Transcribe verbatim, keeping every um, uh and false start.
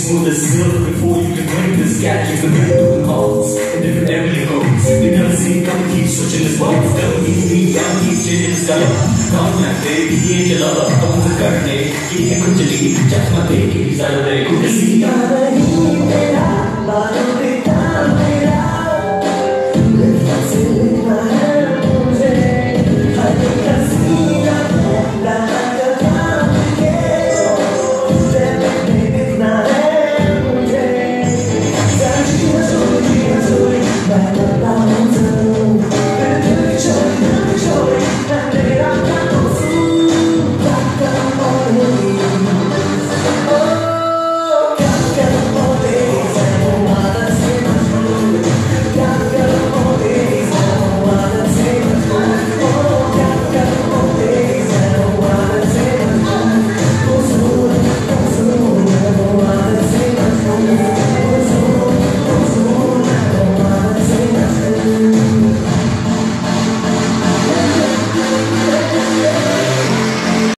smooth as silk before you can bring this gadget to bring through the halls and different area codes. You never see him come, keep switching his bones. Never keep me down, keep changing his color. Come back, baby, he ain't your lover. Come to curtain, he ain't quickly. Just my baby, he's out of there.